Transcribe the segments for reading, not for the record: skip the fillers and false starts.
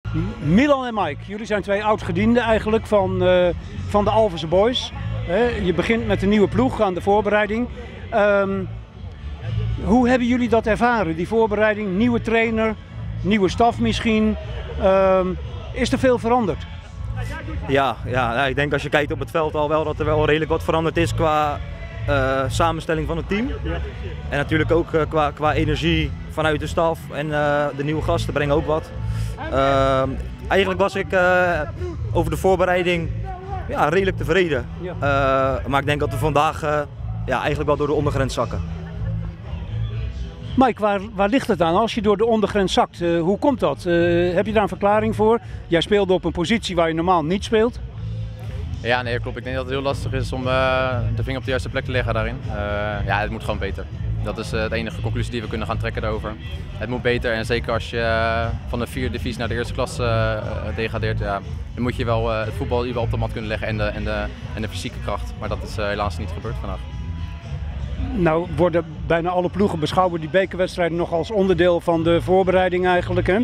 Milan en Mike, jullie zijn twee oud-gedienden eigenlijk van de Alphense Boys. Je begint met een nieuwe ploeg aan de voorbereiding. Hoe hebben jullie dat ervaren, die voorbereiding? Nieuwe trainer, nieuwe staf misschien. Is er veel veranderd? Ja, ik denk als je kijkt op het veld al wel dat er wel redelijk wat veranderd is qua samenstelling van het team. En natuurlijk ook qua energie vanuit de staf en de nieuwe gasten brengen ook wat. Eigenlijk was ik over de voorbereiding redelijk tevreden. Maar ik denk dat we vandaag eigenlijk wel door de ondergrens zakken. Mike, waar ligt het aan als je door de ondergrens zakt? Hoe komt dat? Heb je daar een verklaring voor? Jij speelde op een positie waar je normaal niet speelt. Ja, nee, klopt. Ik denk dat het heel lastig is om de vinger op de juiste plek te leggen daarin. Het moet gewoon beter. Dat is de enige conclusie die we kunnen gaan trekken daarover. Het moet beter en zeker als je van de 4e divisie naar de eerste klasse degradeert, dan moet je wel het voetbal op de mat kunnen leggen en de fysieke kracht. Maar dat is helaas niet gebeurd vandaag. Nou worden bijna alle ploegen beschouwen die bekerwedstrijden nog als onderdeel van de voorbereiding eigenlijk. Hè?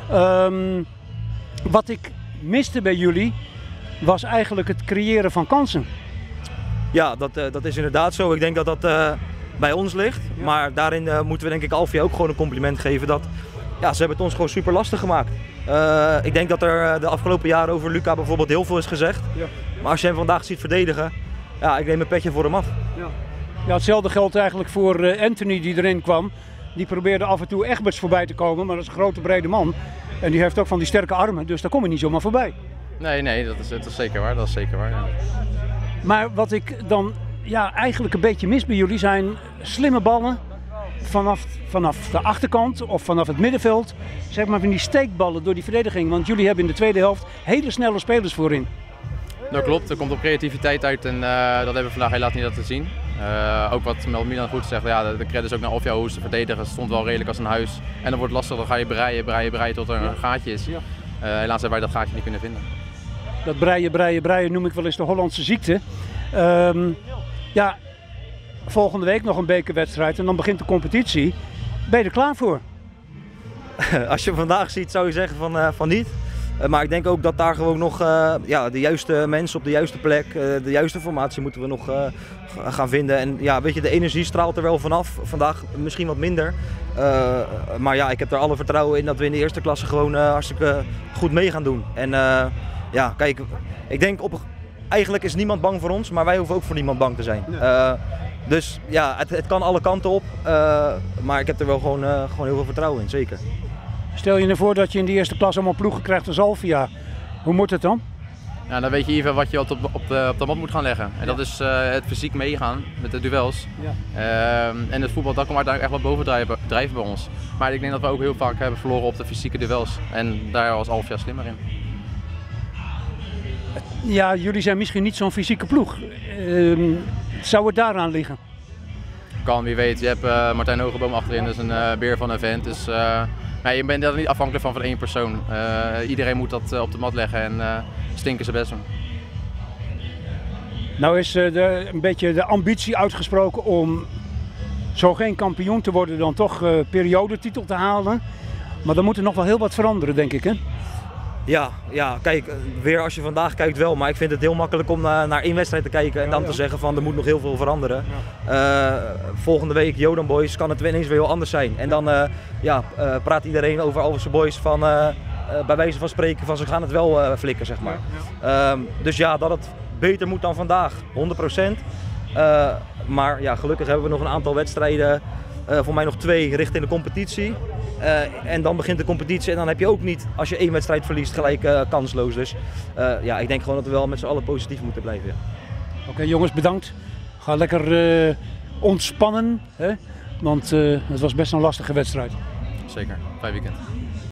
Wat ik miste bij jullie was eigenlijk het creëren van kansen. Ja, dat is inderdaad zo. Ik denk dat dat bij ons ligt. Ja. Maar daarin moeten we denk ik Alfia ook gewoon een compliment geven dat ze hebben het ons gewoon super lastig gemaakt. Ik denk dat er de afgelopen jaren over Luca bijvoorbeeld heel veel is gezegd. Ja. Maar als je hem vandaag ziet verdedigen, ik neem een petje voor hem af. Ja, hetzelfde geldt eigenlijk voor Anthony die erin kwam. Die probeerde af en toe Egberts voorbij te komen, maar dat is een grote brede man. En die heeft ook van die sterke armen, dus daar kom je niet zomaar voorbij. Nee, dat is zeker waar. Dat is zeker waar, ja. Maar wat ik dan eigenlijk een beetje mis bij jullie zijn slimme ballen vanaf de achterkant of vanaf het middenveld. Zeg maar van die steekballen door die verdediging, want jullie hebben in de tweede helft hele snelle spelers voorin. Dat klopt, er komt op creativiteit uit en dat hebben we vandaag helaas niet laten zien. Ook wat Milan goed zegt, de credits ook naar Alfia hoe ze verdedigen, stond wel redelijk als een huis. En dan wordt het lastig, dan ga je breien tot er een gaatje is. Helaas hebben wij dat gaatje niet kunnen vinden. Dat breien noem ik wel eens de Hollandse ziekte. Volgende week nog een bekerwedstrijd en dan begint de competitie. Ben je er klaar voor? Als je hem vandaag ziet zou je zeggen van niet. Maar ik denk ook dat daar gewoon nog de juiste mensen op de juiste plek, de juiste formatie moeten we nog gaan vinden. En weet je, de energie straalt er wel vanaf. Vandaag misschien wat minder. Maar ik heb er alle vertrouwen in dat we in de eerste klasse gewoon hartstikke goed mee gaan doen. En kijk, ik denk eigenlijk is niemand bang voor ons, maar wij hoeven ook voor niemand bang te zijn. Dus het kan alle kanten op. Maar ik heb er wel gewoon heel veel vertrouwen in, zeker. Stel je voor dat je in de eerste klas allemaal ploegen krijgt als Alfia. Hoe moet het dan? Ja, dan weet je even wat je op de mat moet gaan leggen. En dat is het fysiek meegaan met de duels. En het voetbal, dat komt uiteindelijk echt wel bovendrijven bij ons. Maar ik denk dat we ook heel vaak hebben verloren op de fysieke duels. En daar was Alfia slimmer in. Ja, jullie zijn misschien niet zo'n fysieke ploeg. Zou het daaraan liggen? Kan, wie weet. Je hebt Martijn Hogeboom achterin, dat is een beer van een vent. Dus, je bent er niet afhankelijk van één persoon. Iedereen moet dat op de mat leggen en stinken zijn best doen. Nou is een beetje de ambitie uitgesproken om zo geen kampioen te worden, dan toch periodetitel te halen. Maar dan moet er nog wel heel wat veranderen, denk ik, hè? Ja, kijk, weer als je vandaag kijkt wel, maar ik vind het heel makkelijk om naar één wedstrijd te kijken en dan te zeggen van er moet nog heel veel veranderen. Volgende week Jodan Boys kan het ineens weer heel anders zijn. En dan praat iedereen over Alphense Boys van bij wijze van spreken van ze gaan het wel flikken, zeg maar. Dus dat het beter moet dan vandaag, 100%. Maar gelukkig hebben we nog een aantal wedstrijden, voor mij nog 2 richting de competitie. En dan begint de competitie en dan heb je ook niet, als je 1 wedstrijd verliest, gelijk kansloos. Dus ik denk gewoon dat we wel met z'n allen positief moeten blijven. Ja. Oké, jongens, bedankt. Ga lekker ontspannen, hè? Want het was best een lastige wedstrijd. Zeker, fijn weekend.